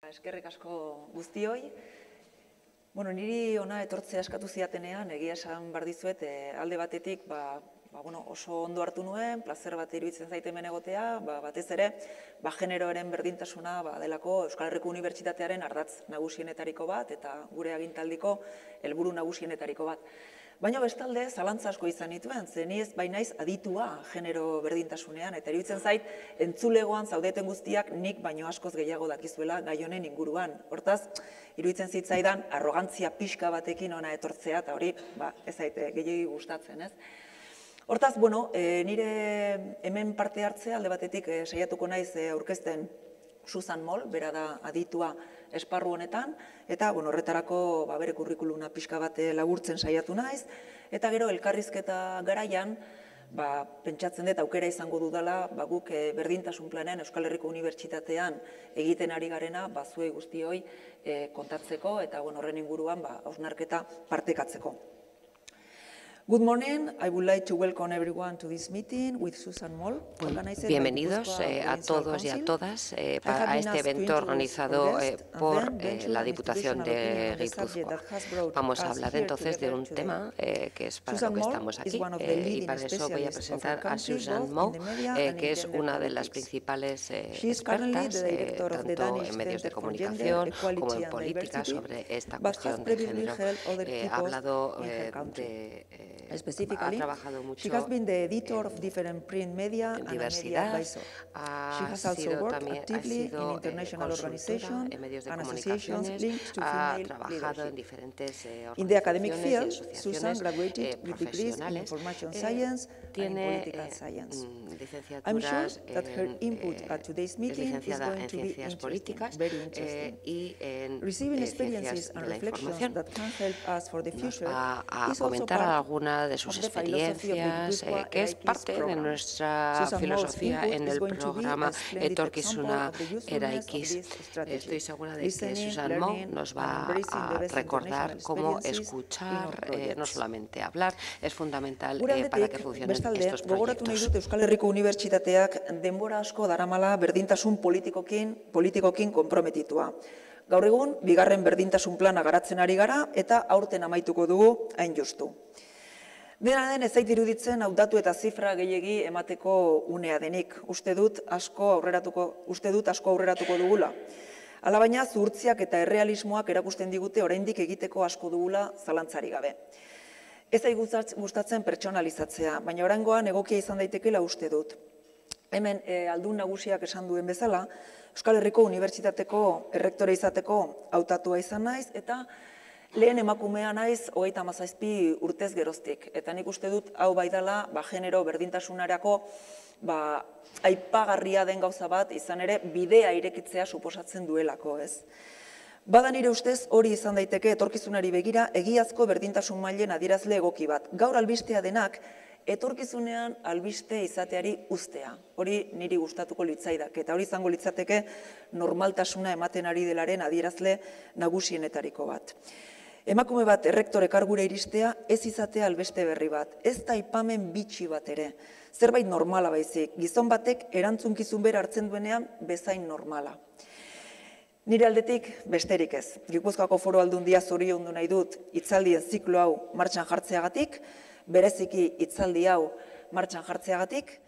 Eskerrik asko guztioi. Niri ona etortzea eskatu ziatenean, egia esan behar dizuet, alde batetik oso ondo hartu nuen, plazer bat iruditzen zaite hemen egotea, batez ere, generoaren berdintasuna delako Euskal Herriko Unibertsitatearen ardatz nagusienetariko bat, eta gure agintaldiko helburu nagusienetariko bat. Baina bestalde, zalantza asko izan nituen, ze ni ez bainaiz aditua genero berdintasunean, eta iruditzen zait, entzulegoan zaudeten guztiak nik baino askoz gehiago dakizuela gai honen inguruan. Hortaz, iruditzen zitzaidan, arrogantzia pixka batekin ona etortzea, eta hori, ez zaite gehiago gustatzen, ez? Hortaz, nire hemen parte hartzea, alde batetik saiatuko naiz aurkezten Susan Moll, bera da aditua esparru honetan, eta horretarako bere kurrikuluna pixka bat laburtzen saiatu naiz, eta gero elkarrizketa garaian, pentsatzen dut aukera izango dudala, guk berdintasun planean Euskal Herriko Unibertsitatean egiten ari garena, zuei guztioi kontatzeko, eta horren inguruan hausnarketa partekatzeko. Good morning. I would like to welcome everyone to this meeting with Susan Moll. Bienvenidos a todos y a todas a este evento organizado por la Diputación de Guipúzcoa. Vamos a hablar entonces de un tema que es para lo que estamos aquí, y para eso voy a presentar a Susan Moll, que es una de las principales expertas tanto en medios de comunicación como en política sobre esta cuestión de género. Ha hablado ha trabajado mucho en diversidad, ha sido consultora en medios de comunicaciones, ha trabajado en diferentes organizaciones y asociaciones profesionales, tiene licenciaturas licenciada en ciencias políticas y en ciencias de la información. Nos va a comentar alguna de sus experiencias, que es parte de nuestra filosofía en el programa Etorkizuna Eraikiz. Estoy segura de que Susan Moll nos va a recordar cómo escuchar, no solamente hablar, es fundamental para que funcionen estos proyectos. Euskal Herriko Unibertsitateak denbora asko daramala berdintasun politikokin konprometitua. Gaur egun, bigarren berdintasun plana garatzen ari gara eta aurten amaituko dugu hain justu. Dena den ez zait iruditzen hau datu eta zifra gehiegi emateko unea denik. Uste dut asko aurreratuko dugula. Alabaina, zuhurtziak eta errealismoak erakusten digute oraindik egiteko asko dugula zalantzari gabe. Ez zait gustatzen pertsonalizatzea, baina oraingoan egokia izan daitekeela uste dut. Hemen aldun nagusiak esan duen bezala, Euskal Herriko Unibertsitateko errektore izateko hautatua izan naiz, eta lehen emakumea naiz 37 urtez geroztik. Eta nik uste dut hau bai dela genero berdintasunarako aipagarria den gauza bat izan ere bidea irekitzea suposatzen duelako, ez? Bada nire ustez hori izan daiteke etorkizunari begira egiazko berdintasun mailen adierazle egoki bat. Gaur albistea denak etorkizunean albiste izateari uztea. Hori niri gustatuko litzaidak, eta hori izango litzateke normaltasuna ematen ari delaren adierazle nagusienetariko bat. Emakume bat errektore kargura iristea ez izatea albeste berri bat, ez da aipamen bitxi bat ere. Zerbait normala baizik, gizon batek erantzunkizun bera hartzen duenean bezain normala. Nire aldetik besterik ez. Gipuzkoako Foru Aldundia zoriondu nahi dut hitzaldien ziklo hau martxan jartzeagatik, bereziki hitzaldi hau martxan jartzeagatik,